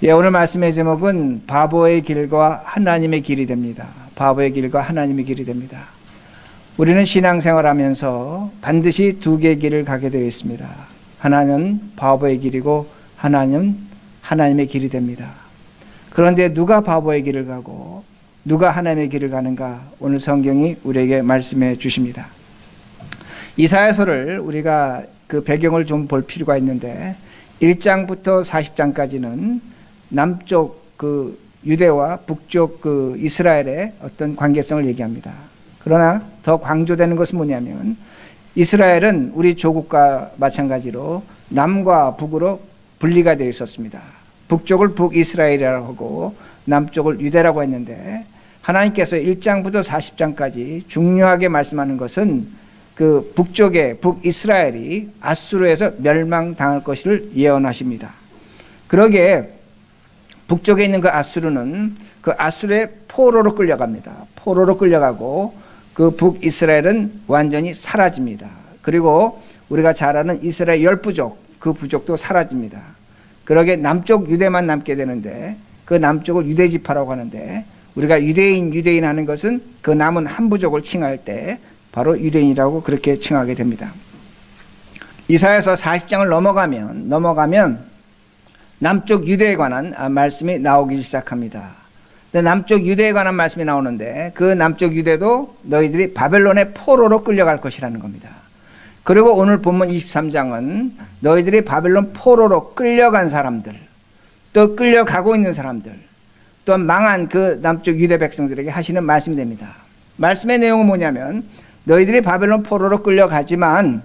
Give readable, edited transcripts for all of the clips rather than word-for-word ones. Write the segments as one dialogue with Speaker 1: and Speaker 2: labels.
Speaker 1: 오늘 말씀의 제목은 바보의 길과 하나님의 길이 됩니다. 바보의 길과 하나님의 길이 됩니다. 우리는 신앙생활하면서 반드시 두 개의 길을 가게 되어 있습니다. 하나는 바보의 길이고 하나는 하나님의 길이 됩니다. 그런데 누가 바보의 길을 가고 누가 하나님의 길을 가는가? 오늘 성경이 우리에게 말씀해 주십니다. 이사야서를 우리가 그 배경을 좀 볼 필요가 있는데 1장부터 40장까지는 남쪽 그 유대와 북쪽 그 이스라엘의 어떤 관계성을 얘기합니다. 그러나 더 강조되는 것은 뭐냐면 이스라엘은 우리 조국과 마찬가지로 남과 북으로 분리가 되어 있었습니다. 북쪽을 북이스라엘이라고 하고 남쪽을 유대라고 했는데 하나님께서 1장부터 40장까지 중요하게 말씀하는 것은 그 북쪽의 북이스라엘이 아수르에서 멸망당할 것을 예언하십니다. 그러기에 북쪽에 있는 그 아수르는 그 아수르의 포로로 끌려갑니다. 포로로 끌려가고 그 북이스라엘은 완전히 사라집니다. 그리고 우리가 잘 아는 이스라엘 10부족, 그 부족도 사라집니다. 그러게 남쪽 유대만 남게 되는데 그 남쪽을 유대지파라고 하는데 우리가 유대인 하는 것은 그 남은 한 부족을 칭할 때 바로 유대인이라고 그렇게 칭하게 됩니다. 이사야서 40장을 넘어가면 남쪽 유대에 관한 말씀이 나오기 시작합니다. 남쪽 유대에 관한 말씀이 나오는데 그 남쪽 유대도 너희들이 바벨론의 포로로 끌려갈 것이라는 겁니다. 그리고 오늘 본문 23장은 너희들이 바벨론 포로로 끌려간 사람들, 또 끌려가고 있는 사람들, 또 망한 그 남쪽 유대 백성들에게 하시는 말씀이 됩니다. 말씀의 내용은 뭐냐면 너희들이 바벨론 포로로 끌려가지만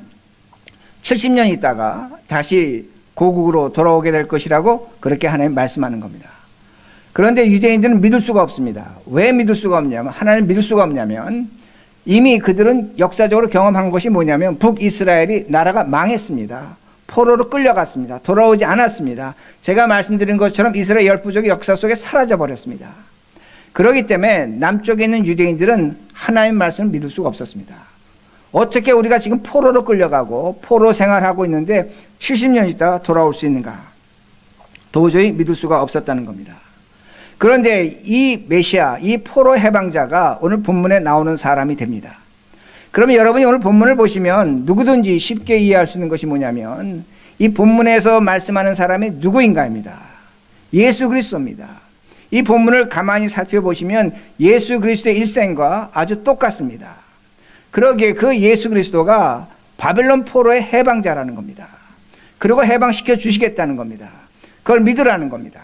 Speaker 1: 70년 있다가 다시 고국으로 돌아오게 될 것이라고 그렇게 하나님 말씀하는 겁니다. 그런데 유대인들은 믿을 수가 없습니다. 왜 믿을 수가 없냐면 하나님 믿을 수가 없냐면 이미 그들은 역사적으로 경험한 것이 뭐냐면 북이스라엘이 나라가 망했습니다. 포로로 끌려갔습니다. 돌아오지 않았습니다. 제가 말씀드린 것처럼 이스라엘 10부족이 역사 속에 사라져 버렸습니다. 그렇기 때문에 남쪽에 있는 유대인들은 하나님 말씀을 믿을 수가 없었습니다. 어떻게 우리가 지금 포로로 끌려가고 포로 생활하고 있는데 70년 있다가 돌아올 수 있는가? 도저히 믿을 수가 없었다는 겁니다. 그런데 이 메시아, 이 포로 해방자가 오늘 본문에 나오는 사람이 됩니다. 그러면 여러분이 오늘 본문을 보시면 누구든지 쉽게 이해할 수 있는 것이 뭐냐면 이 본문에서 말씀하는 사람이 누구인가입니다. 예수 그리스도입니다. 이 본문을 가만히 살펴보시면 예수 그리스도의 일생과 아주 똑같습니다. 그러기에 그 예수 그리스도가 바벨론 포로의 해방자라는 겁니다. 그리고 해방시켜 주시겠다는 겁니다. 그걸 믿으라는 겁니다.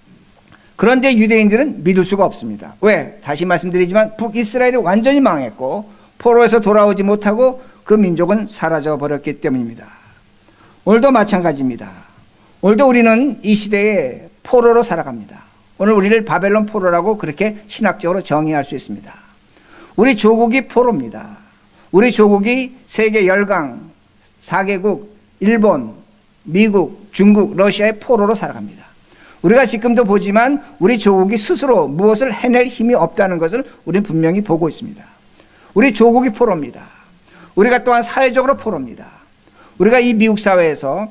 Speaker 1: 그런데 유대인들은 믿을 수가 없습니다. 왜? 다시 말씀드리지만 북이스라엘이 완전히 망했고 포로에서 돌아오지 못하고 그 민족은 사라져 버렸기 때문입니다. 오늘도 마찬가지입니다. 오늘도 우리는 이 시대에 포로로 살아갑니다. 오늘 우리를 바벨론 포로라고 그렇게 신학적으로 정의할 수 있습니다. 우리 조국이 포로입니다. 우리 조국이 세계 열강 4개국, 일본, 미국, 중국, 러시아의 포로로 살아갑니다. 우리가 지금도 보지만 우리 조국이 스스로 무엇을 해낼 힘이 없다는 것을 우리는 분명히 보고 있습니다. 우리 조국이 포로입니다. 우리가 또한 사회적으로 포로입니다. 우리가 이 미국 사회에서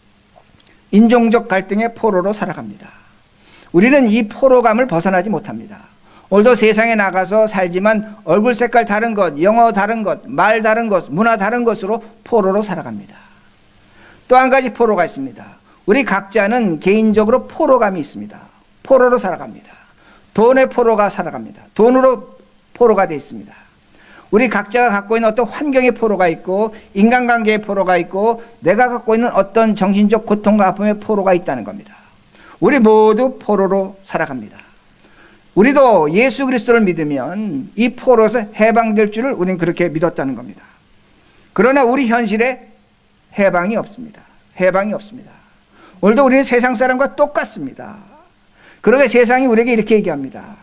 Speaker 1: 인종적 갈등의 포로로 살아갑니다. 우리는 이 포로감을 벗어나지 못합니다. 오늘도 세상에 나가서 살지만 얼굴 색깔 다른 것, 영어 다른 것, 말 다른 것, 문화 다른 것으로 포로로 살아갑니다. 또 한 가지 포로가 있습니다. 우리 각자는 개인적으로 포로감이 있습니다. 포로로 살아갑니다. 돈의 포로가 살아갑니다. 돈으로 포로가 되어 있습니다. 우리 각자가 갖고 있는 어떤 환경의 포로가 있고 인간관계의 포로가 있고 내가 갖고 있는 어떤 정신적 고통과 아픔의 포로가 있다는 겁니다. 우리 모두 포로로 살아갑니다. 우리도 예수 그리스도를 믿으면 이 포로에서 해방될 줄을 우리는 그렇게 믿었다는 겁니다. 그러나 우리 현실에 해방이 없습니다. 해방이 없습니다. 오늘도 우리는 세상 사람과 똑같습니다. 그러게 세상이 우리에게 이렇게 얘기합니다.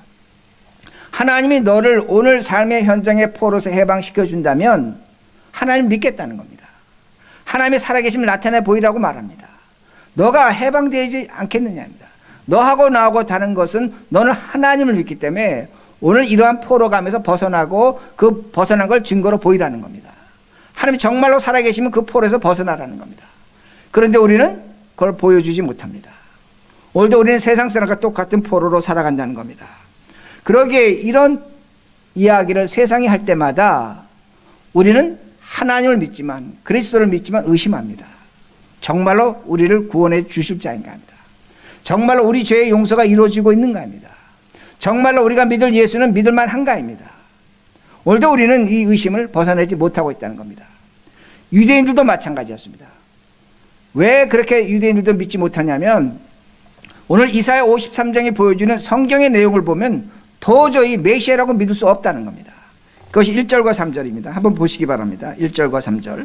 Speaker 1: 하나님이 너를 오늘 삶의 현장의 포로에서 해방시켜 준다면 하나님 믿겠다는 겁니다. 하나님의 살아계심을 나타내 보이라고 말합니다. 너가 해방되지 않겠느냐입니다. 너하고 나하고 다른 것은 너는 하나님을 믿기 때문에 오늘 이러한 포로감에서 벗어나고 그 벗어난 걸 증거로 보이라는 겁니다. 하나님이 정말로 살아계시면 그 포로에서 벗어나라는 겁니다. 그런데 우리는 그걸 보여주지 못합니다. 오늘도 우리는 세상 사람과 똑같은 포로로 살아간다는 겁니다. 그러기에 이런 이야기를 세상이 할 때마다 우리는 하나님을 믿지만, 그리스도를 믿지만 의심합니다. 정말로 우리를 구원해 주실 자인가 합니다. 정말로 우리 죄의 용서가 이루어지고 있는가 합니다. 정말로 우리가 믿을 예수는 믿을 만한가 합니다. 오늘도 우리는 이 의심을 벗어내지 못하고 있다는 겁니다. 유대인들도 마찬가지였습니다. 왜 그렇게 유대인들도 믿지 못하냐면, 오늘 이사야 53장이 보여주는 성경의 내용을 보면 도저히 메시아라고 믿을 수 없다는 겁니다. 그것이 1절과 3절입니다. 한번 보시기 바랍니다. 1절과 3절.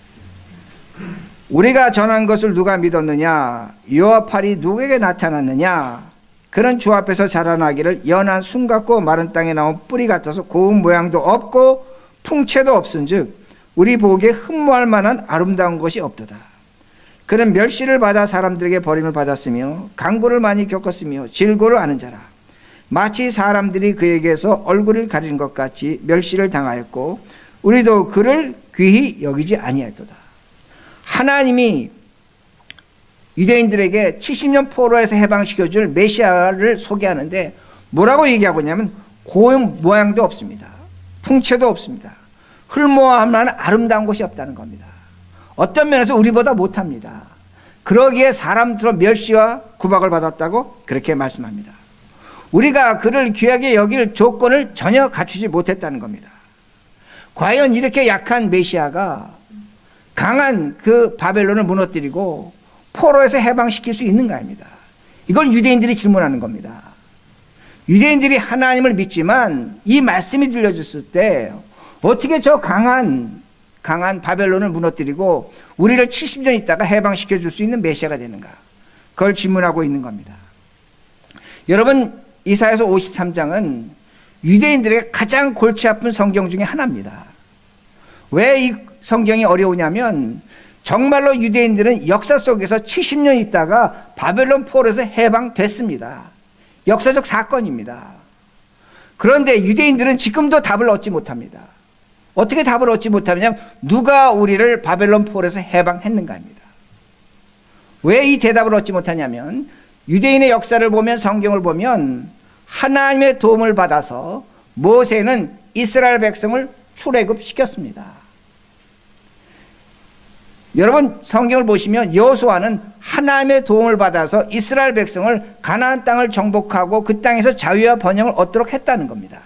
Speaker 1: 우리가 전한 것을 누가 믿었느냐? 여호와 팔이 누구에게 나타났느냐? 그는 주 앞에서 자라나기를 연한 순 같고 마른 땅에 나온 뿌리 같아서 고운 모양도 없고 풍채도 없은즉 우리 보기에 흠모할 만한 아름다운 것이 없도다. 그는 멸시를 받아 사람들에게 버림을 받았으며 강구를 많이 겪었으며 질고를 아는 자라. 마치 사람들이 그에게서 얼굴을 가리는 것 같이 멸시를 당하였고 우리도 그를 귀히 여기지 아니하였도다. 하나님이 유대인들에게 70년 포로에서 해방시켜줄 메시아를 소개하는데 뭐라고 얘기하고 있냐면 고운 모양도 없습니다. 풍채도 없습니다. 흠모할 만한 아름다운 것이 없다는 겁니다. 어떤 면에서 우리보다 못합니다. 그러기에 사람들로 멸시와 구박을 받았다고 그렇게 말씀합니다. 우리가 그를 귀하게 여길 조건을 전혀 갖추지 못했다는 겁니다. 과연 이렇게 약한 메시아가 강한 그 바벨론을 무너뜨리고 포로에서 해방시킬 수 있는가 합니다. 이걸 유대인들이 질문하는 겁니다. 유대인들이 하나님을 믿지만 이 말씀이 들려졌을 때 어떻게 저 강한 바벨론을 무너뜨리고 우리를 70년 있다가 해방시켜 줄 수 있는 메시아가 되는가? 그걸 질문하고 있는 겁니다. 여러분, 이사야서 53장은 유대인들에게 가장 골치 아픈 성경 중에 하나입니다. 왜 이 성경이 어려우냐면 정말로 유대인들은 역사 속에서 70년 있다가 바벨론 포로에서 해방됐습니다. 역사적 사건입니다. 그런데 유대인들은 지금도 답을 얻지 못합니다. 어떻게 답을 얻지 못하느냐? 누가 우리를 바벨론 포로에서 해방했는가 합니다. 왜 이 대답을 얻지 못하냐면 유대인의 역사를 보면, 성경을 보면 하나님의 도움을 받아서 모세는 이스라엘 백성을 출애굽시켰습니다. 여러분, 성경을 보시면 여호수아는 하나님의 도움을 받아서 이스라엘 백성을 가나안 땅을 정복하고 그 땅에서 자유와 번영을 얻도록 했다는 겁니다.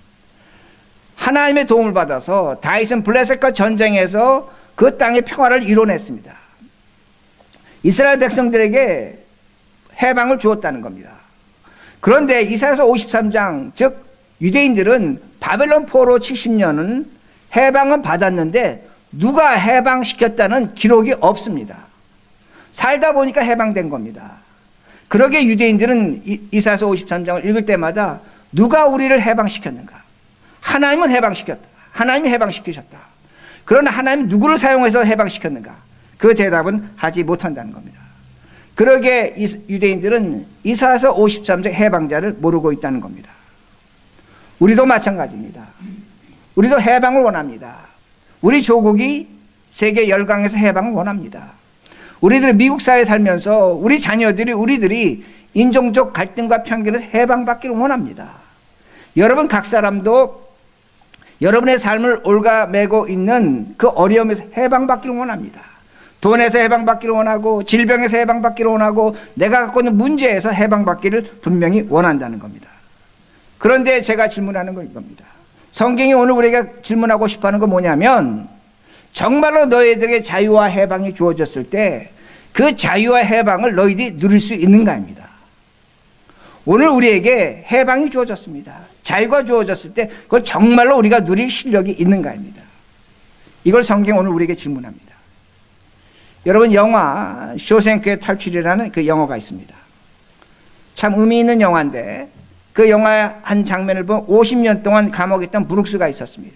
Speaker 1: 하나님의 도움을 받아서 다윗은 블레셋과 전쟁에서 그 땅의 평화를 이뤄냈습니다. 이스라엘 백성들에게 해방을 주었다는 겁니다. 그런데 이사야서 53장, 즉 유대인들은 바벨론 포로 70년은 해방은 받았는데 누가 해방시켰다는 기록이 없습니다. 살다 보니까 해방된 겁니다. 그러기에 유대인들은 이사야서 53장을 읽을 때마다 누가 우리를 해방시켰는가? 하나님은 해방시켰다. 하나님이 해방시키셨다. 그러나 하나님 누구를 사용해서 해방시켰는가? 그 대답은 하지 못한다는 겁니다. 그러기에 유대인들은 이사야서 53장 해방자를 모르고 있다는 겁니다. 우리도 마찬가지입니다. 우리도 해방을 원합니다. 우리 조국이 세계 열강에서 해방을 원합니다. 우리들이 미국 사회에 살면서 우리 자녀들이, 우리들이 인종적 갈등과 편견에서 해방받기를 원합니다. 여러분 각 사람도 여러분의 삶을 옭아매고 있는 그 어려움에서 해방받기를 원합니다. 돈에서 해방받기를 원하고 질병에서 해방받기를 원하고 내가 갖고 있는 문제에서 해방받기를 분명히 원한다는 겁니다. 그런데 제가 질문하는 건 이겁니다. 성경이 오늘 우리가 질문하고 싶어하는 건 뭐냐면 정말로 너희들에게 자유와 해방이 주어졌을 때 그 자유와 해방을 너희들이 누릴 수 있는가입니다. 오늘 우리에게 해방이 주어졌습니다. 자유가 주어졌을 때 그걸 정말로 우리가 누릴 실력이 있는가입니다. 이걸 성경 오늘 우리에게 질문합니다. 여러분, 영화 쇼생크의 탈출이라는 그 영화가 있습니다. 참 의미 있는 영화인데 그 영화의 한 장면을 보면 50년 동안 감옥에 있던 브룩스가 있었습니다.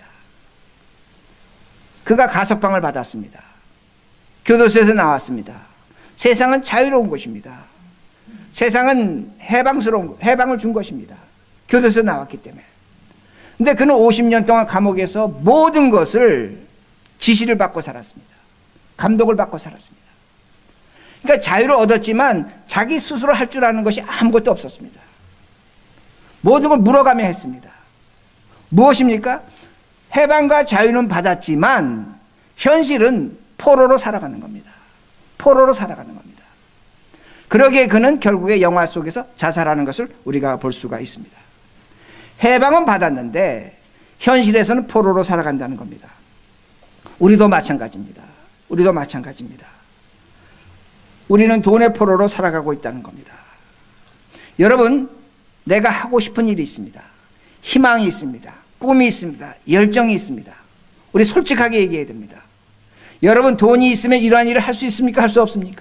Speaker 1: 그가 가석방을 받았습니다. 교도소에서 나왔습니다. 세상은 자유로운 곳입니다. 세상은 해방을 준 것입니다. 교도소에서 나왔기 때문에. 근데 그는 50년 동안 감옥에서 모든 것을 지시를 받고 살았습니다. 감독을 받고 살았습니다. 그러니까 자유를 얻었지만 자기 스스로 할 줄 아는 것이 아무것도 없었습니다. 모든 걸 물어가며 했습니다. 무엇입니까? 해방과 자유는 받았지만 현실은 포로로 살아가는 겁니다. 포로로 살아가는 겁니다. 그러기에 그는 결국에 영화 속에서 자살하는 것을 우리가 볼 수가 있습니다. 해방은 받았는데 현실에서는 포로로 살아간다는 겁니다. 우리도 마찬가지입니다. 우리도 마찬가지입니다. 우리는 돈의 포로로 살아가고 있다는 겁니다. 여러분, 내가 하고 싶은 일이 있습니다. 희망이 있습니다. 꿈이 있습니다. 열정이 있습니다. 우리 솔직하게 얘기해야 됩니다. 여러분, 돈이 있으면 이러한 일을 할 수 있습니까? 할 수 없습니까?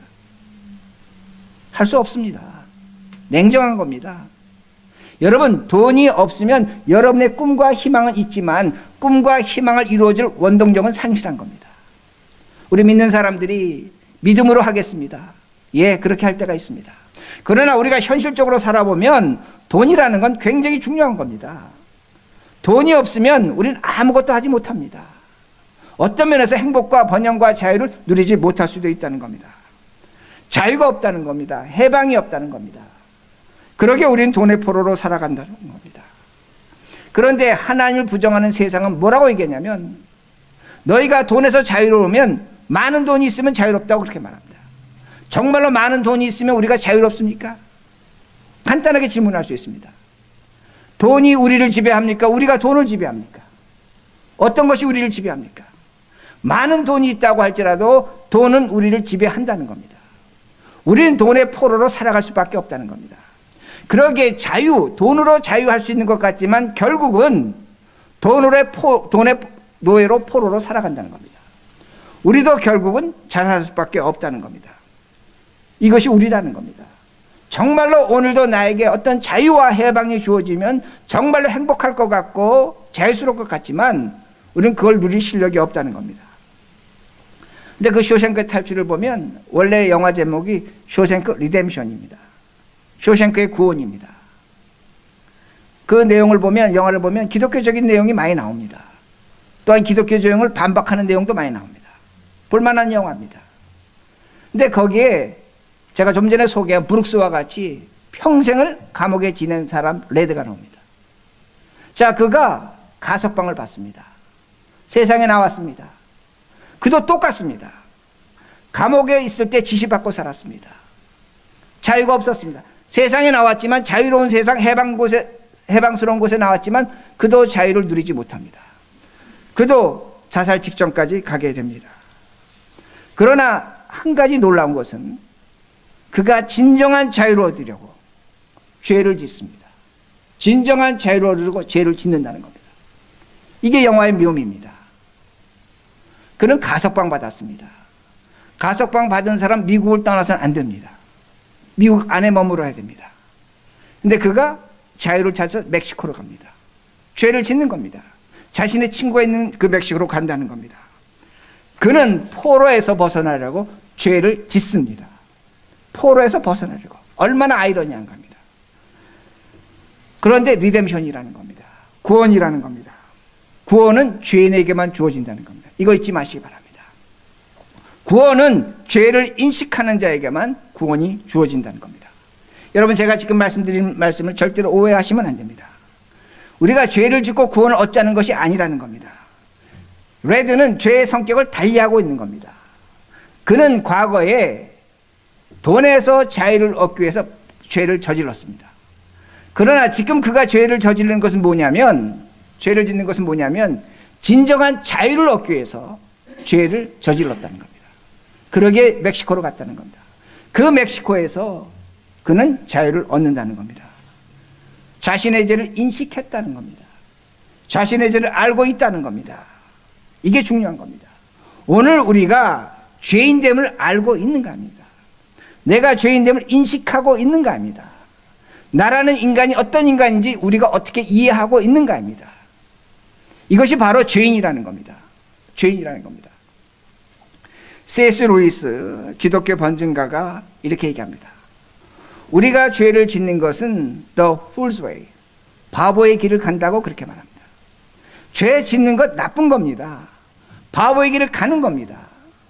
Speaker 1: 할 수 없습니다. 냉정한 겁니다. 여러분, 돈이 없으면 여러분의 꿈과 희망은 있지만 꿈과 희망을 이루어줄 원동력은 상실한 겁니다. 우리 믿는 사람들이 믿음으로 하겠습니다. 예, 그렇게 할 때가 있습니다. 그러나 우리가 현실적으로 살아보면 돈이라는 건 굉장히 중요한 겁니다. 돈이 없으면 우리는 아무것도 하지 못합니다. 어떤 면에서 행복과 번영과 자유를 누리지 못할 수도 있다는 겁니다. 자유가 없다는 겁니다. 해방이 없다는 겁니다. 그러게 우리는 돈의 포로로 살아간다는 겁니다. 그런데 하나님을 부정하는 세상은 뭐라고 얘기하냐면 너희가 돈에서 자유로우면 많은 돈이 있으면 자유롭다고 그렇게 말합니다. 정말로 많은 돈이 있으면 우리가 자유롭습니까? 간단하게 질문할 수 있습니다. 돈이 우리를 지배합니까? 우리가 돈을 지배합니까? 어떤 것이 우리를 지배합니까? 많은 돈이 있다고 할지라도 돈은 우리를 지배한다는 겁니다. 우리는 돈의 포로로 살아갈 수밖에 없다는 겁니다. 그러기에 돈으로 자유할 수 있는 것 같지만 결국은 돈의 노예로 포로로 살아간다는 겁니다. 우리도 결국은 자살할 수밖에 없다는 겁니다. 이것이 우리라는 겁니다. 정말로 오늘도 나에게 어떤 자유와 해방이 주어지면 정말로 행복할 것 같고 자유스러울 것 같지만 우리는 그걸 누릴 실력이 없다는 겁니다. 근데 그 쇼생크의 탈출을 보면 원래 영화 제목이 쇼생크 리뎀션입니다. 쇼생크의 구원입니다. 그 내용을 보면, 영화를 보면 기독교적인 내용이 많이 나옵니다. 또한 기독교적용을 반박하는 내용도 많이 나옵니다. 볼만한 영화입니다. 근데 거기에 제가 좀 전에 소개한 브룩스와 같이 평생을 감옥에 지낸 사람 레드가 나옵니다. 자, 그가 가석방을 받습니다. 세상에 나왔습니다. 그도 똑같습니다. 감옥에 있을 때 지시받고 살았습니다. 자유가 없었습니다. 세상에 나왔지만 자유로운 세상, 해방스러운 곳에 나왔지만 그도 자유를 누리지 못합니다. 그도 자살 직전까지 가게 됩니다. 그러나 한 가지 놀라운 것은 그가 진정한 자유를 얻으려고 죄를 짓습니다. 진정한 자유를 얻으려고 죄를 짓는다는 겁니다. 이게 영화의 묘미입니다. 그는 가석방 받았습니다. 가석방 받은 사람 미국을 떠나서는 안 됩니다. 미국 안에 머물러야 됩니다. 근데 그가 자유를 찾아서 멕시코로 갑니다. 죄를 짓는 겁니다. 자신의 친구가 있는 그 멕시코로 간다는 겁니다. 그는 포로에서 벗어나려고 죄를 짓습니다. 포로에서 벗어나려고. 얼마나 아이러니한 겁니다. 그런데 리뎀션이라는 겁니다. 구원이라는 겁니다. 구원은 죄인에게만 주어진다는 겁니다. 이거 잊지 마시기 바랍니다. 구원은 죄를 인식하는 자에게만 구원이 주어진다는 겁니다. 여러분, 제가 지금 말씀드린 말씀을 절대로 오해하시면 안 됩니다. 우리가 죄를 짓고 구원을 얻자는 것이 아니라는 겁니다. 레드는 죄의 성격을 달리하고 있는 겁니다. 그는 과거에 돈에서 자유를 얻기 위해서 죄를 저질렀습니다. 그러나 지금 그가 죄를 저지르는 것은 뭐냐면, 죄를 짓는 것은 뭐냐면 진정한 자유를 얻기 위해서 죄를 저질렀다는 겁니다. 그러기에 멕시코로 갔다는 겁니다. 그 멕시코에서 그는 자유를 얻는다는 겁니다. 자신의 죄를 인식했다는 겁니다. 자신의 죄를 알고 있다는 겁니다. 이게 중요한 겁니다. 오늘 우리가 죄인됨을 알고 있는가 합니다. 내가 죄인됨을 인식하고 있는가 합니다. 나라는 인간이 어떤 인간인지 우리가 어떻게 이해하고 있는가 합니다. 이것이 바로 죄인이라는 겁니다. 죄인이라는 겁니다. C.S. 루이스 기독교 번증가가 이렇게 얘기합니다. 우리가 죄를 짓는 것은 the fool's way, 바보의 길을 간다고 그렇게 말합니다. 죄 짓는 것 나쁜 겁니다. 바보의 길을 가는 겁니다.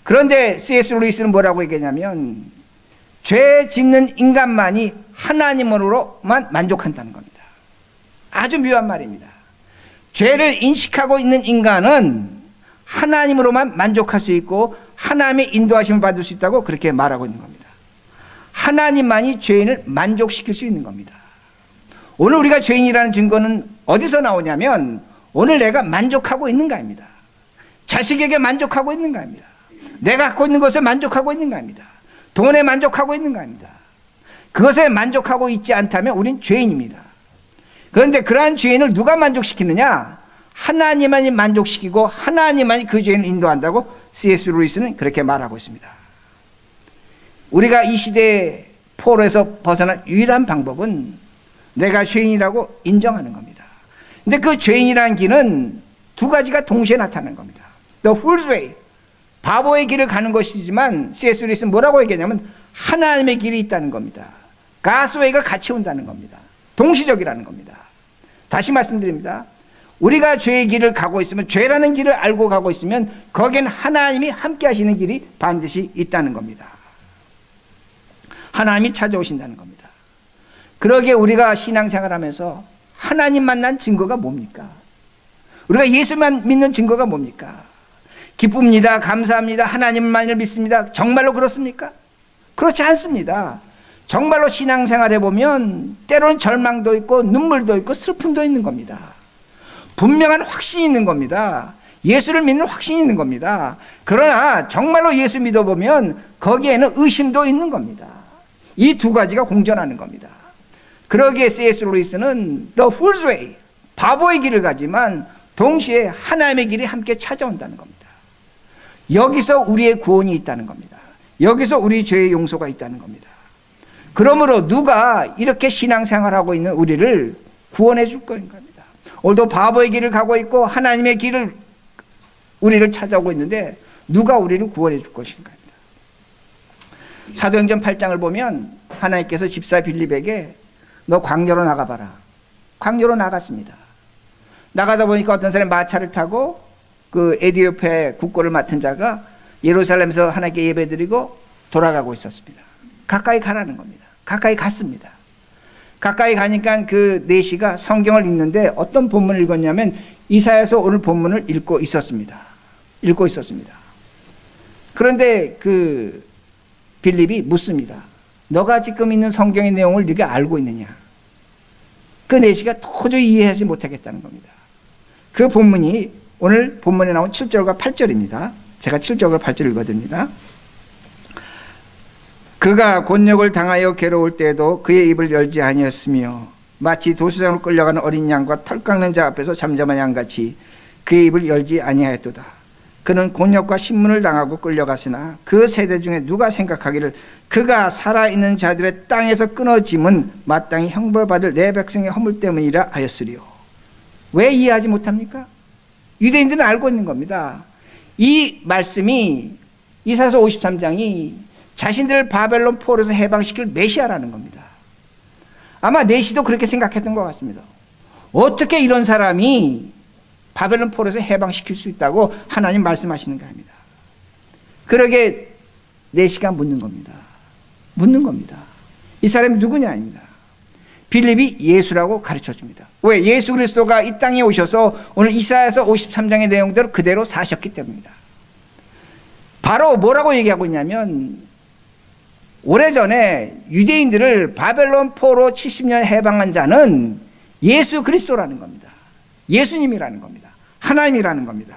Speaker 1: 그런데 C.S. 루이스는 뭐라고 얘기하냐면 죄 짓는 인간만이 하나님으로만 만족한다는 겁니다. 아주 묘한 말입니다. 죄를 인식하고 있는 인간은 하나님으로만 만족할 수 있고 하나님의 인도하심을 받을 수 있다고 그렇게 말하고 있는 겁니다. 하나님만이 죄인을 만족시킬 수 있는 겁니다. 오늘 우리가 죄인이라는 증거는 어디서 나오냐면 오늘 내가 만족하고 있는가입니다. 자식에게 만족하고 있는가입니다. 내가 갖고 있는 것에 만족하고 있는가입니다. 돈에 만족하고 있는가입니다. 그것에 만족하고 있지 않다면 우린 죄인입니다. 그런데 그러한 죄인을 누가 만족시키느냐? 하나님만이 만족시키고 하나님만이 그 죄인을 인도한다고 C.S. 루이스는 그렇게 말하고 있습니다. 우리가 이 시대의 포로에서 벗어난 유일한 방법은 내가 죄인이라고 인정하는 겁니다. 근데 그 죄인이라는 길은 두 가지가 동시에 나타나는 겁니다. The fool's way, 바보의 길을 가는 것이지만 C.S. 루이스는 뭐라고 얘기하냐면 하나님의 길이 있다는 겁니다. God's way가 같이 온다는 겁니다. 동시적이라는 겁니다. 다시 말씀드립니다. 우리가 죄의 길을 가고 있으면, 죄라는 길을 알고 가고 있으면 거기엔 하나님이 함께 하시는 길이 반드시 있다는 겁니다. 하나님이 찾아오신다는 겁니다. 그러기에 우리가 신앙생활하면서 하나님 만난 증거가 뭡니까? 우리가 예수만 믿는 증거가 뭡니까? 기쁩니다. 감사합니다. 하나님만을 믿습니다. 정말로 그렇습니까? 그렇지 않습니다. 정말로 신앙생활 해보면 때로는 절망도 있고 눈물도 있고 슬픔도 있는 겁니다. 분명한 확신이 있는 겁니다. 예수를 믿는 확신이 있는 겁니다. 그러나 정말로 예수 믿어보면 거기에는 의심도 있는 겁니다. 이 두 가지가 공존하는 겁니다. 그러기에 C.S. 루이스는 The Fool's Way, 바보의 길을 가지만 동시에 하나님의 길이 함께 찾아온다는 겁니다. 여기서 우리의 구원이 있다는 겁니다. 여기서 우리 죄의 용서가 있다는 겁니다. 그러므로 누가 이렇게 신앙생활하고 있는 우리를 구원해 줄 겁니다. 오늘도 바보의 길을 가고 있고 하나님의 길을 우리를 찾아오고 있는데 누가 우리를 구원해 줄 것인가. 사도행전 8장을 보면 하나님께서 집사 빌립에게 너 광야로 나가봐라. 광야로 나갔습니다. 나가다 보니까 어떤 사람이 마차를 타고 그 에디오피아의 국고를 맡은 자가 예루살렘에서 하나님께 예배드리고 돌아가고 있었습니다. 가까이 가라는 겁니다. 가까이 갔습니다. 가까이 가니까 그 내시가 성경을 읽는데 어떤 본문을 읽었냐면 이사야서 오늘 본문을 읽고 있었습니다. 읽고 있었습니다. 그런데 그 빌립이 묻습니다. 너가 지금 있는 성경의 내용을 네가 알고 있느냐? 그 내시가 도저히 이해하지 못하겠다는 겁니다. 그 본문이 오늘 본문에 나온 7절과 8절입니다. 제가 7절과 8절 읽어드립니다. 그가 곤욕을 당하여 괴로울 때에도 그의 입을 열지 아니었으며 마치 도수장으로 끌려가는 어린 양과 털 깎는 자 앞에서 잠잠한 양같이 그의 입을 열지 아니하였도다. 그는 곤욕과 신문을 당하고 끌려갔으나 그 세대 중에 누가 생각하기를 그가 살아있는 자들의 땅에서 끊어짐은 마땅히 형벌받을 내 백성의 허물 때문이라 하였으리요. 왜 이해하지 못합니까? 유대인들은 알고 있는 겁니다. 이 말씀이 이사야서 53장이 자신들을 바벨론 포로에서 해방시킬 메시아라는 겁니다. 아마 내시도 그렇게 생각했던 것 같습니다. 어떻게 이런 사람이 바벨론 포로에서 해방시킬 수 있다고 하나님 말씀하시는가 합니다. 그러게 내시가 묻는 겁니다. 묻는 겁니다. 이 사람이 누구냐 아닙니다. 빌립이 예수라고 가르쳐줍니다. 왜? 예수 그리스도가 이 땅에 오셔서 오늘 이사야서 53장의 내용대로 그대로 사셨기 때문입니다. 바로 뭐라고 얘기하고 있냐면 오래전에 유대인들을 바벨론 포로 70년 해방한 자는 예수 그리스도라는 겁니다. 예수님이라는 겁니다. 하나님이라는 겁니다.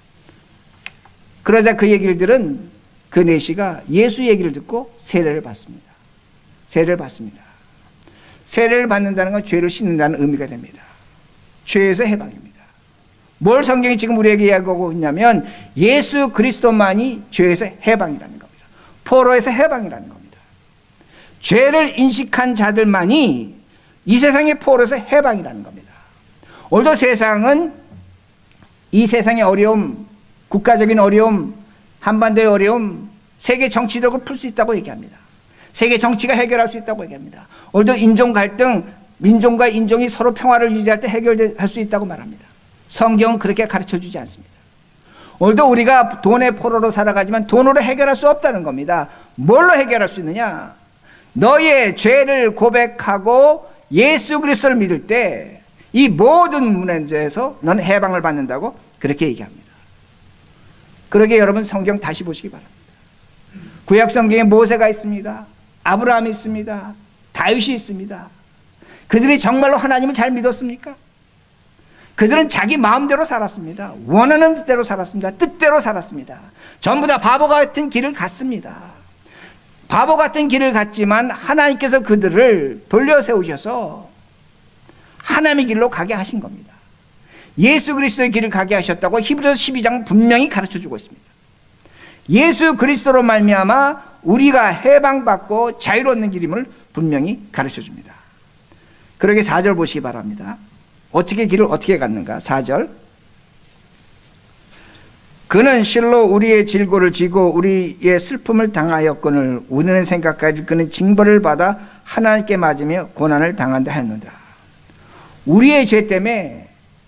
Speaker 1: 그러자 그 얘기를 들은 그 내시가 예수 얘기를 듣고 세례를 받습니다. 세례를 받습니다. 세례를 받는다는 건 죄를 씻는다는 의미가 됩니다. 죄에서 해방입니다. 뭘 성경이 지금 우리에게 이야기하고 있냐면 예수 그리스도만이 죄에서 해방이라는 겁니다. 포로에서 해방이라는 겁니다. 죄를 인식한 자들만이 이 세상의 포로에서 해방이라는 겁니다. 오늘도 세상은 이 세상의 어려움, 국가적인 어려움, 한반도의 어려움, 세계 정치력을 풀 수 있다고 얘기합니다. 세계 정치가 해결할 수 있다고 얘기합니다. 오늘도 인종 갈등, 민족과 인종이 서로 평화를 유지할 때 해결할 수 있다고 말합니다. 성경은 그렇게 가르쳐주지 않습니다. 오늘도 우리가 돈의 포로로 살아가지만 돈으로 해결할 수 없다는 겁니다. 뭘로 해결할 수 있느냐? 너의 죄를 고백하고 예수 그리스도를 믿을 때 이 모든 문제에서 너는 해방을 받는다고 그렇게 얘기합니다. 그러게 여러분 성경 다시 보시기 바랍니다. 구약 성경에 모세가 있습니다. 아브라함이 있습니다. 다윗이 있습니다. 그들이 정말로 하나님을 잘 믿었습니까? 그들은 자기 마음대로 살았습니다. 원하는 대로 살았습니다. 뜻대로 살았습니다. 전부 다 바보 같은 길을 갔습니다. 바보 같은 길을 갔지만 하나님께서 그들을 돌려 세우셔서 하나님의 길로 가게 하신 겁니다. 예수 그리스도의 길을 가게 하셨다고 히브리서 12장 분명히 가르쳐주고 있습니다. 예수 그리스도로 말미암아 우리가 해방받고 자유로 얻는 길임을 분명히 가르쳐줍니다. 그러게 4절 보시기 바랍니다. 어떻게 길을 어떻게 갔는가? 4절. 그는 실로 우리의 질고를 지고 우리의 슬픔을 당하였거늘 우리는 생각하기를 그는 징벌을 받아 하나님께 맞으며 고난을 당한다 하였느니라. 우리의 죄 때문에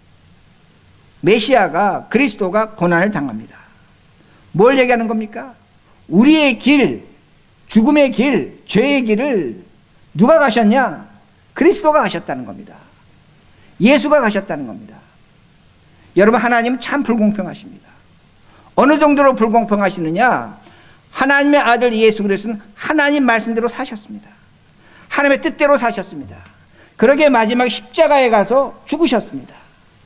Speaker 1: 메시아가 그리스도가 고난을 당합니다. 뭘 얘기하는 겁니까? 우리의 길, 죽음의 길, 죄의 길을 누가 가셨냐? 그리스도가 가셨다는 겁니다. 예수가 가셨다는 겁니다. 여러분, 하나님은 참 불공평하십니다. 어느 정도로 불공평하시느냐? 하나님의 아들 예수 그리스도는 하나님 말씀대로 사셨습니다. 하나님의 뜻대로 사셨습니다. 그러게 마지막 십자가에 가서 죽으셨습니다.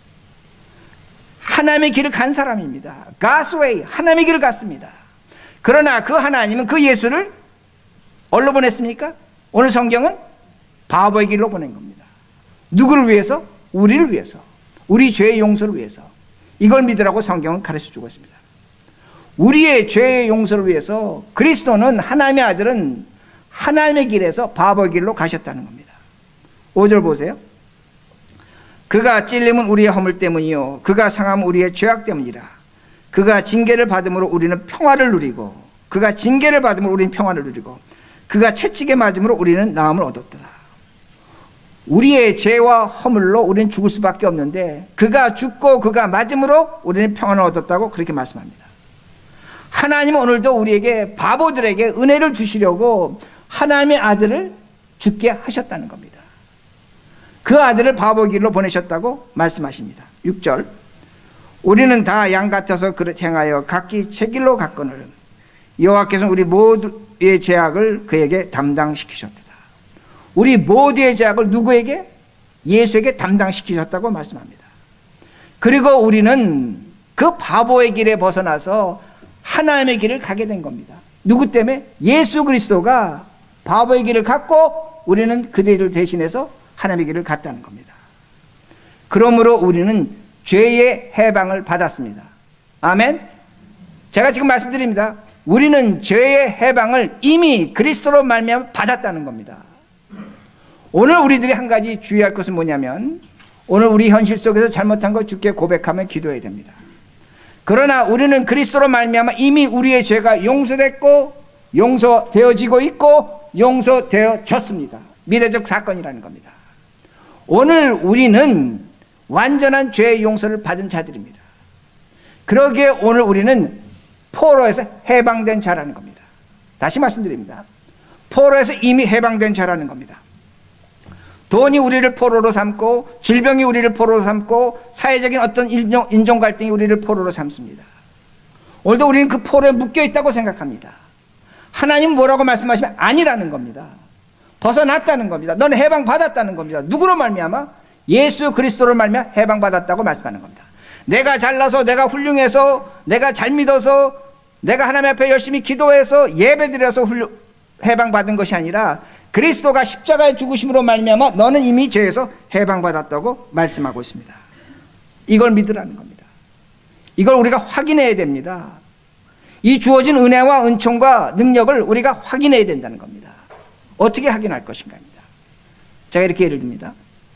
Speaker 1: 하나님의 길을 간 사람입니다. God's way, 하나님의 길을 갔습니다. 그러나 그 하나님은 그 예수를 어디로 보냈습니까? 오늘 성경은 바보의 길로 보낸 겁니다. 누구를 위해서? 우리를 위해서. 우리 죄의 용서를 위해서. 이걸 믿으라고 성경은 가르쳐주고 있습니다. 우리의 죄의 용서를 위해서 그리스도는, 하나님의 아들은 하나님의 길에서 바보의 길로 가셨다는 겁니다. 5절 보세요. 그가 찔림은 우리의 허물 때문이요 그가 상함은 우리의 죄악 때문이라. 그가 징계를 받음으로 우리는 평화를 누리고 그가 징계를 받음으로 우리는 평화를 누리고 그가 채찍에 맞음으로 우리는 나음을 얻었다. 우리의 죄와 허물로 우리는 죽을 수밖에 없는데 그가 죽고 그가 맞음으로 우리는 평안을 얻었다고 그렇게 말씀합니다. 하나님은 오늘도 우리에게, 바보들에게 은혜를 주시려고 하나님의 아들을 죽게 하셨다는 겁니다. 그 아들을 바보 길로 보내셨다고 말씀하십니다. 6절. 우리는 다 양 같아서 그렇게 행하여 각기 제 길로 갔거늘 여호와께서는 우리 모두의 죄악을 그에게 담당시키셨다. 우리 모두의 죄악을 누구에게? 예수에게 담당시키셨다고 말씀합니다. 그리고 우리는 그 바보의 길에 벗어나서 하나님의 길을 가게 된 겁니다. 누구 때문에? 예수 그리스도가 바보의 길을 갔고 우리는 그들을 대신해서 하나님의 길을 갔다는 겁니다. 그러므로 우리는 죄의 해방을 받았습니다. 아멘. 제가 지금 말씀드립니다. 우리는 죄의 해방을 이미 그리스도로 말미암아 받았다는 겁니다. 오늘 우리들이 한 가지 주의할 것은 뭐냐면, 오늘 우리 현실 속에서 잘못한 걸 주께 고백하며 기도해야 됩니다. 그러나 우리는 그리스도로 말미암아 이미 우리의 죄가 용서됐고 용서되어지고 있고 용서되어졌습니다. 미래적 사건이라는 겁니다. 오늘 우리는 완전한 죄의 용서를 받은 자들입니다. 그러기에 오늘 우리는 포로에서 해방된 자라는 겁니다. 다시 말씀드립니다. 포로에서 이미 해방된 자라는 겁니다. 돈이 우리를 포로로 삼고 질병이 우리를 포로로 삼고 사회적인 어떤 인종 갈등이 우리를 포로로 삼습니다. 오늘도 우리는 그 포로에 묶여 있다고 생각합니다. 하나님은 뭐라고 말씀하시면 아니라는 겁니다. 벗어났다는 겁니다. 너는 해방받았다는 겁니다. 누구로 말미암아? 예수 그리스도로 말미암아 해방받았다고 말씀하는 겁니다. 내가 잘나서, 내가 훌륭해서, 내가 잘 믿어서, 내가 하나님 앞에 열심히 기도해서 예배드려서 해방받은 것이 아니라 그리스도가 십자가의 죽으심으로 말미암아 너는 이미 죄에서 해방받았다고 말씀하고 있습니다. 이걸 믿으라는 겁니다. 이걸 우리가 확인해야 됩니다. 이 주어진 은혜와 은총과 능력을 우리가 확인해야 된다는 겁니다. 어떻게 확인할 것인가입니다. 제가 이렇게 예를 듭니다.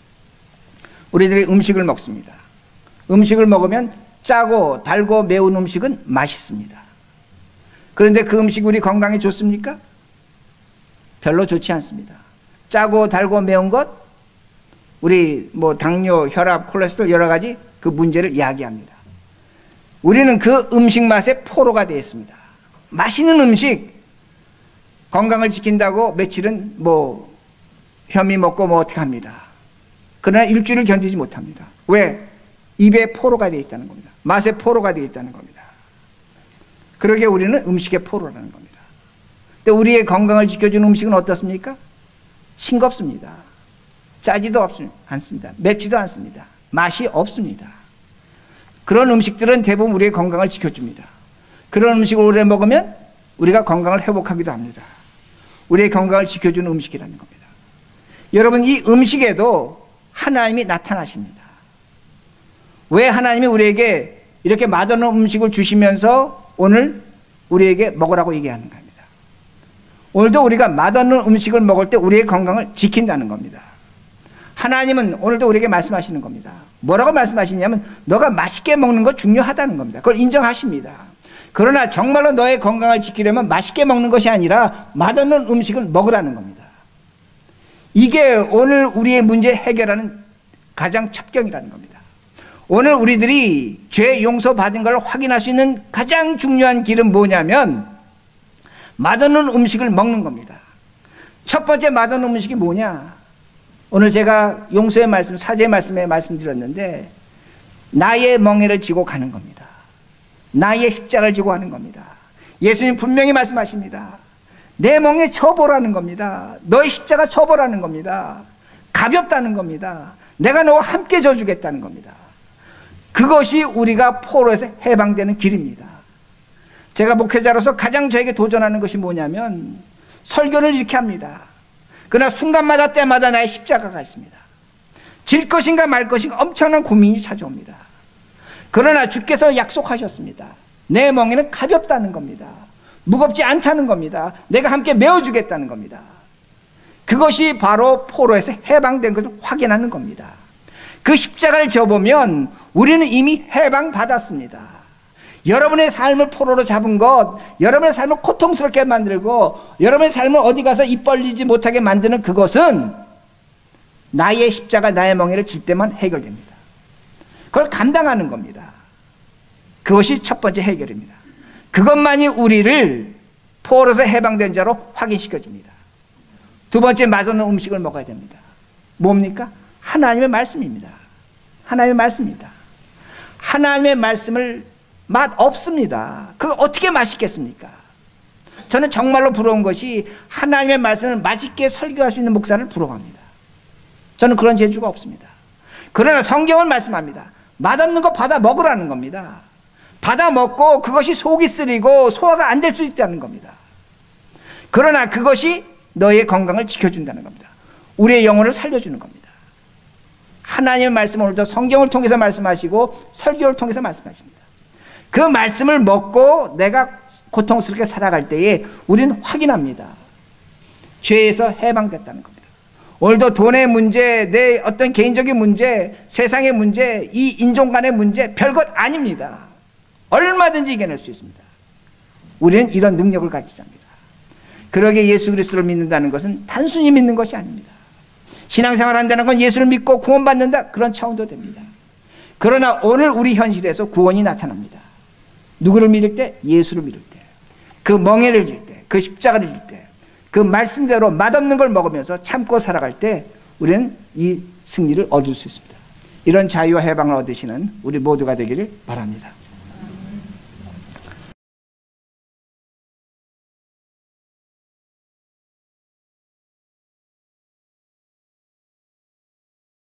Speaker 1: 우리들이 음식을 먹습니다. 음식을 먹으면 짜고 달고 매운 음식은 맛있습니다. 그런데 그 음식이 우리 건강에 좋습니까? 별로 좋지 않습니다. 짜고 달고 매운 것, 우리 당뇨, 혈압, 콜레스테롤 여러 가지 그 문제를 야기합니다. 우리는 그 음식 맛에 포로가 되어 있습니다. 맛있는 음식, 건강을 지킨다고 며칠은 뭐 혐의 먹고 뭐 어떻게 합니다. 그러나 일주일을 견디지 못합니다. 왜? 입에 포로가 되어 있다는 겁니다. 맛에 포로가 되어 있다는 겁니다. 그러게 우리는 음식의 포로라는 겁니다. 근데 우리의 건강을 지켜주는 음식은 어떻습니까? 싱겁습니다. 짜지도 않습니다. 맵지도 않습니다. 맛이 없습니다. 그런 음식들은 대부분 우리의 건강을 지켜줍니다. 그런 음식을 오래 먹으면 우리가 건강을 회복하기도 합니다. 우리의 건강을 지켜주는 음식이라는 겁니다. 여러분, 이 음식에도 하나님이 나타나십니다. 왜 하나님이 우리에게 이렇게 맛없는 음식을 주시면서 오늘 우리에게 먹으라고 얘기하는 겁니다. 오늘도 우리가 맛없는 음식을 먹을 때 우리의 건강을 지킨다는 겁니다. 하나님은 오늘도 우리에게 말씀하시는 겁니다. 뭐라고 말씀하시냐면 너가 맛있게 먹는 거 중요하다는 겁니다. 그걸 인정하십니다. 그러나 정말로 너의 건강을 지키려면 맛있게 먹는 것이 아니라 맛없는 음식을 먹으라는 겁니다. 이게 오늘 우리의 문제 해결하는 가장 첩경이라는 겁니다. 오늘 우리들이 죄 용서받은 걸 확인할 수 있는 가장 중요한 길은 뭐냐면 맛없는 음식을 먹는 겁니다. 첫 번째 맛없는 음식이 뭐냐? 오늘 제가 용서의 말씀, 사죄의 말씀에 말씀드렸는데 나의 멍에를 지고 가는 겁니다. 나의 십자가를 지고 가는 겁니다. 예수님 분명히 말씀하십니다. 내 멍에 쳐보라는 겁니다. 너의 십자가 쳐보라는 겁니다. 가볍다는 겁니다. 내가 너와 함께 져주겠다는 겁니다. 그것이 우리가 포로에서 해방되는 길입니다. 제가 목회자로서 가장 저에게 도전하는 것이 뭐냐면 설교를 이렇게 합니다. 그러나 순간마다 때마다 나의 십자가가 있습니다. 질 것인가 말 것인가 엄청난 고민이 찾아옵니다. 그러나 주께서 약속하셨습니다. 내 멍에는 가볍다는 겁니다. 무겁지 않다는 겁니다. 내가 함께 메어주겠다는 겁니다. 그것이 바로 포로에서 해방된 것을 확인하는 겁니다. 그 십자가를 져보면 우리는 이미 해방받았습니다. 여러분의 삶을 포로로 잡은 것, 여러분의 삶을 고통스럽게 만들고 여러분의 삶을 어디 가서 입 벌리지 못하게 만드는 그것은 나의 십자가, 나의 멍에를 질 때만 해결됩니다. 그걸 감당하는 겁니다. 그것이 첫 번째 해결입니다. 그것만이 우리를 포로에서 해방된 자로 확인시켜줍니다. 두 번째, 맛없는 음식을 먹어야 됩니다. 뭡니까? 하나님의 말씀입니다. 하나님의 말씀입니다. 하나님의 말씀을 맛 없습니다. 그거 어떻게 맛있겠습니까? 저는 정말로 부러운 것이 하나님의 말씀을 맛있게 설교할 수 있는 목사를 부러워합니다. 저는 그런 재주가 없습니다. 그러나 성경은 말씀합니다. 맛없는 거 받아 먹으라는 겁니다. 받아 먹고 그것이 속이 쓰리고 소화가 안 될 수 있다는 겁니다. 그러나 그것이 너의 건강을 지켜준다는 겁니다. 우리의 영혼을 살려주는 겁니다. 하나님의 말씀을 오늘도 성경을 통해서 말씀하시고 설교를 통해서 말씀하십니다. 그 말씀을 먹고 내가 고통스럽게 살아갈 때에 우리는 확인합니다. 죄에서 해방됐다는 겁니다. 오늘도 돈의 문제, 내 어떤 개인적인 문제, 세상의 문제, 이 인종 간의 문제 별것 아닙니다. 얼마든지 이겨낼 수 있습니다. 우리는 이런 능력을 가지자 합니다. 그러기에 예수 그리스도를 믿는다는 것은 단순히 믿는 것이 아닙니다. 신앙생활 한다는 건 예수를 믿고 구원받는다, 그런 차원도 됩니다. 그러나 오늘 우리 현실에서 구원이 나타납니다. 누구를 믿을 때? 예수를 믿을 때. 그 멍에를 질 때, 그 십자가를 질 때, 그 말씀대로 맛없는 걸 먹으면서 참고 살아갈 때 우리는 이 승리를 얻을 수 있습니다. 이런 자유와 해방을 얻으시는 우리 모두가 되기를 바랍니다.